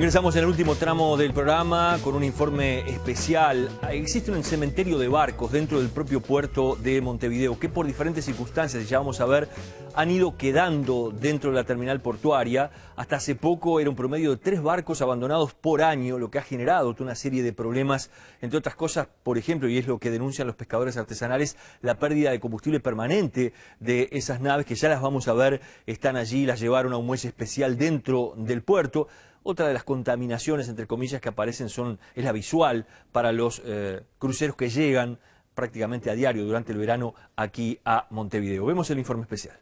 Ingresamos en el último tramo del programa con un informe especial. Existe un cementerio de barcos dentro del propio puerto de Montevideo que por diferentes circunstancias, ya vamos a ver, han ido quedando dentro de la terminal portuaria. Hasta hace poco era un promedio de 3 barcos abandonados por año, lo que ha generado toda una serie de problemas, entre otras cosas, por ejemplo, y es lo que denuncian los pescadores artesanales, la pérdida de combustible permanente de esas naves que ya las vamos a ver, están allí, las llevaron a un muelle especial dentro del puerto. Otra de las contaminaciones, entre comillas, que aparecen es la visual para los cruceros que llegan prácticamente a diario durante el verano aquí a Montevideo. Vemos el informe especial.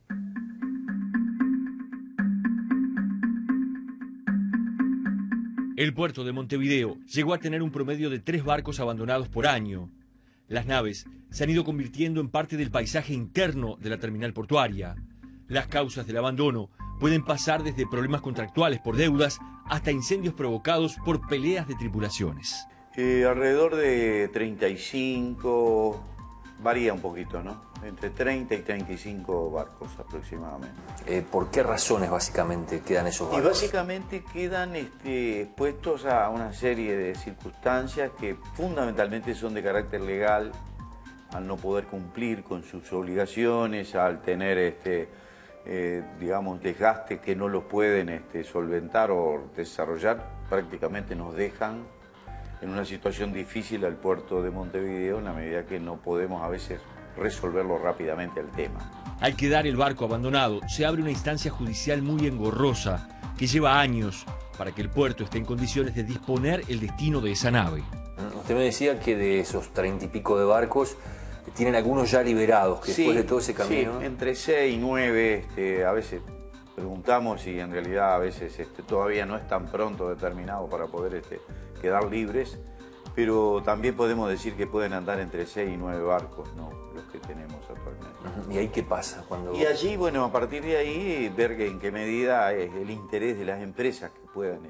El puerto de Montevideo llegó a tener un promedio de 3 barcos abandonados por año. Las naves se han ido convirtiendo en parte del paisaje interno de la terminal portuaria. Las causas del abandono pueden pasar desde problemas contractuales por deudas hasta incendios provocados por peleas de tripulaciones. Alrededor de 35, varía un poquito, ¿no? Entre 30 y 35 barcos aproximadamente. ¿Por qué razones básicamente quedan esos barcos? Y básicamente quedan expuestos a una serie de circunstancias que fundamentalmente son de carácter legal, al no poder cumplir con sus obligaciones, al tener digamos, desgaste que no los pueden solventar o desarrollar, prácticamente nos dejan en una situación difícil al puerto de Montevideo en la medida que no podemos a veces resolverlo rápidamente el tema. Al quedar el barco abandonado, se abre una instancia judicial muy engorrosa que lleva años para que el puerto esté en condiciones de disponer el destino de esa nave. Usted me decía que de esos 30 y pico de barcos, tienen algunos ya liberados, que después de todo ese camino... Sí, entre 6 y 9, a veces preguntamos y en realidad a veces todavía no es tan pronto determinado para poder quedar libres, pero también podemos decir que pueden andar entre 6 y 9 barcos, ¿no? Los que tenemos actualmente. ¿Y ahí qué pasa? Y allí, bueno, a partir de ahí, ver en qué medida es el interés de las empresas que puedan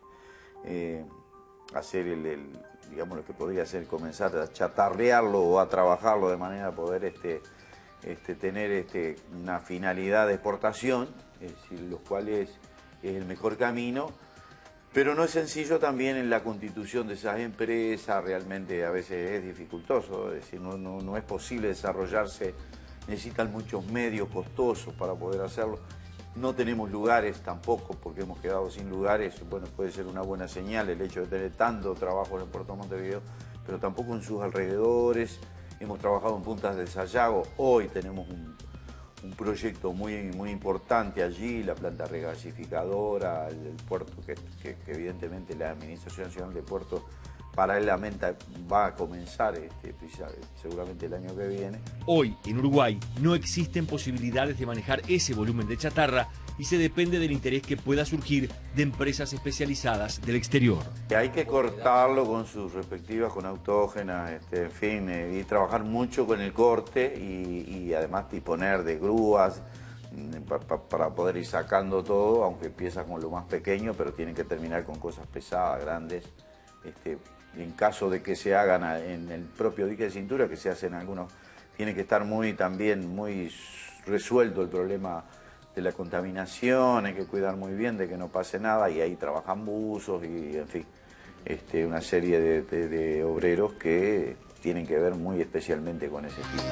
hacer digamos, lo que podría ser comenzar a chatarrearlo o a trabajarlo de manera a poder tener una finalidad de exportación, es decir, los cuales es el mejor camino, pero no es sencillo también en la constitución de esas empresas, realmente a veces es dificultoso, es decir, no es posible desarrollarse, necesitan muchos medios costosos para poder hacerlo. No tenemos lugares tampoco, porque hemos quedado sin lugares. Bueno, puede ser una buena señal el hecho de tener tanto trabajo en el puerto de Montevideo, pero tampoco en sus alrededores. Hemos trabajado en puntas de Sayago. Hoy tenemos un proyecto muy importante allí, la planta regasificadora, el puerto que evidentemente la Administración Nacional de Puertos paralelamente va a comenzar seguramente el año que viene. Hoy, en Uruguay, no existen posibilidades de manejar ese volumen de chatarra y se depende del interés que pueda surgir de empresas especializadas del exterior. Hay que cortarlo con sus respectivas, con autógenas, en fin, y trabajar mucho con el corte y además disponer de grúas para poder ir sacando todo, aunque empieza con lo más pequeño, pero tienen que terminar con cosas pesadas, grandes. En caso de que se hagan en el propio dique de cintura, que se hacen algunos, tiene que estar también muy resuelto el problema de la contaminación, hay que cuidar muy bien de que no pase nada, y ahí trabajan buzos y, en fin, una serie de obreros que tienen que ver muy especialmente con ese tipo.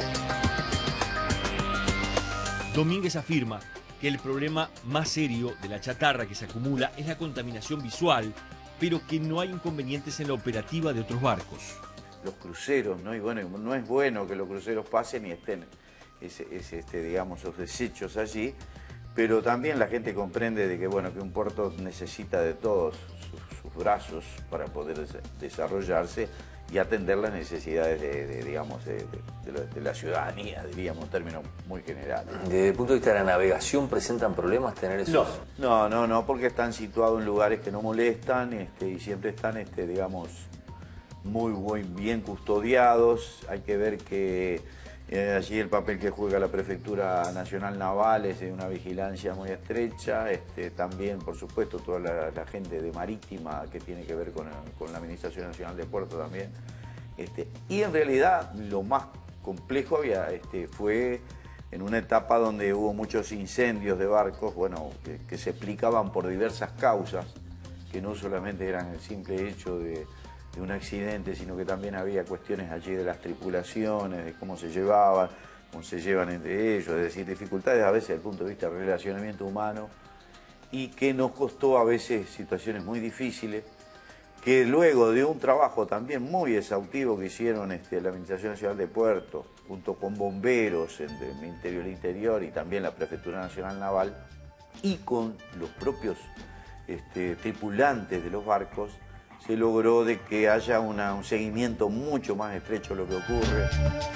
Domínguez afirma que el problema más serio de la chatarra que se acumula es la contaminación visual, pero que no hay inconvenientes en la operativa de otros barcos. Los cruceros, ¿no? Y bueno, no es bueno que los cruceros pasen y estén digamos, esos desechos allí, pero también la gente comprende de que, bueno, que un puerto necesita de todos sus brazos para poder desarrollarse y atender las necesidades de la ciudadanía, diríamos, en términos muy generales. Desde el punto de vista de la navegación, ¿presentan problemas tener esos...? No, porque están situados en lugares que no molestan y siempre están, digamos, muy bien custodiados. Hay que ver que allí el papel que juega la Prefectura Nacional Naval es de una vigilancia muy estrecha. También, por supuesto, toda la gente de Marítima que tiene que ver con la Administración Nacional de Puertos también. Y en realidad lo más complejo fue en una etapa donde hubo muchos incendios de barcos, bueno, que se explicaban por diversas causas, que no solamente eran el simple hecho de un accidente, sino que también había cuestiones allí de las tripulaciones, de cómo se llevaban, cómo se llevan entre ellos, es decir, dificultades a veces desde el punto de vista del relacionamiento humano, y que nos costó a veces situaciones muy difíciles, que luego de un trabajo también muy exhaustivo que hicieron la Administración Nacional de Puertos, junto con bomberos del Ministerio del Interior y también la Prefectura Nacional Naval, y con los propios tripulantes de los barcos, se logró de que haya un seguimiento mucho más estrecho de lo que ocurre.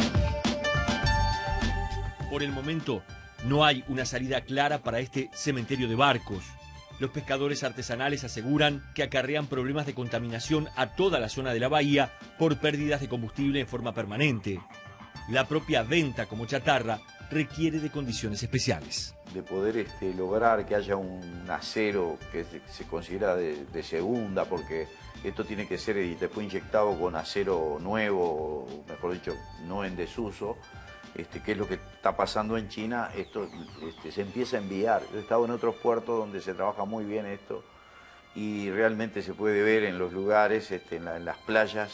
Por el momento, no hay una salida clara para este cementerio de barcos. Los pescadores artesanales aseguran que acarrean problemas de contaminación a toda la zona de la bahía por pérdidas de combustible en forma permanente. La propia venta como chatarra requiere de condiciones especiales. De poder lograr que haya un acero que se considera de segunda, porque esto tiene que ser después inyectado con acero nuevo, o mejor dicho, no en desuso, que es lo que está pasando en China. Esto se empieza a enviar. Yo he estado en otros puertos donde se trabaja muy bien esto y realmente se puede ver en los lugares, en las playas,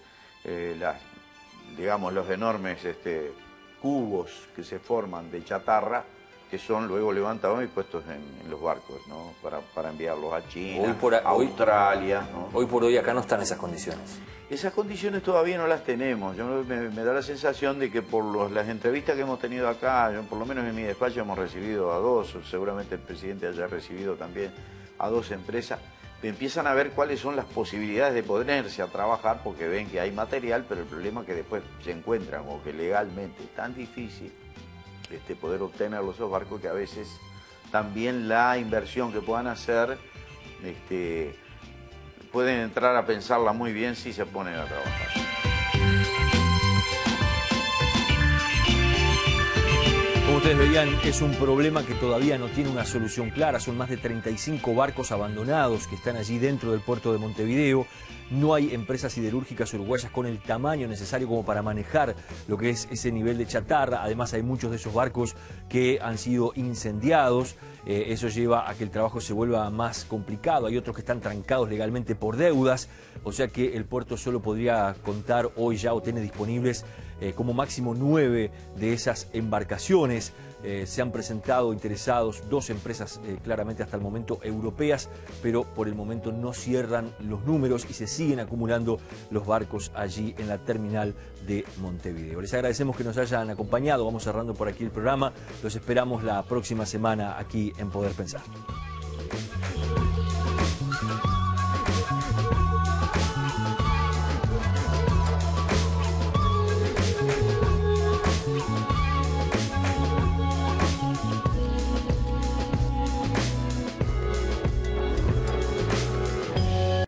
digamos, los enormes cubos que se forman de chatarra, que son luego levantados y puestos en los barcos, ¿no? Para enviarlos a China, a Australia, ¿no? Hoy por hoy acá no están esas condiciones. Esas condiciones todavía no las tenemos. Me da la sensación de que por las entrevistas que hemos tenido acá, por lo menos en mi despacho hemos recibido a dos, seguramente el presidente haya recibido también a dos empresas, empiezan a ver cuáles son las posibilidades de ponerse a trabajar, porque ven que hay material, pero el problema es que después se encuentran, o que legalmente es tan difícil poder obtener esos barcos, que a veces también la inversión que puedan hacer, pueden entrar a pensarla muy bien si se ponen a trabajar. Como ustedes veían, es un problema que todavía no tiene una solución clara. Son más de 35 barcos abandonados que están allí dentro del puerto de Montevideo. No hay empresas siderúrgicas uruguayas con el tamaño necesario como para manejar lo que es ese nivel de chatarra. Además, hay muchos de esos barcos que han sido incendiados. Eso lleva a que el trabajo se vuelva más complicado. Hay otros que están trancados legalmente por deudas. O sea que el puerto solo podría contar hoy ya, o tiene disponibles como máximo 9 de esas embarcaciones. Se han presentado interesados 2 empresas claramente hasta el momento europeas, pero por el momento no cierran los números y se siguen acumulando los barcos allí en la terminal de Montevideo. Les agradecemos que nos hayan acompañado. Vamos cerrando por aquí el programa. Los esperamos la próxima semana aquí en Poder Pensar.